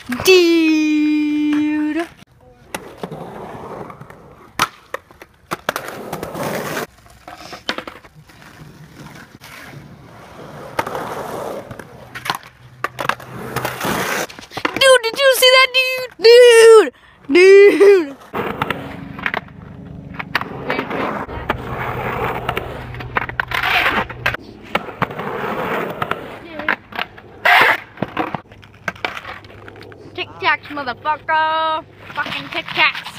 Dude. Dude, did you see that, dude? Dude. Tic Tacs, motherfucker. Fucking Tic Tacs.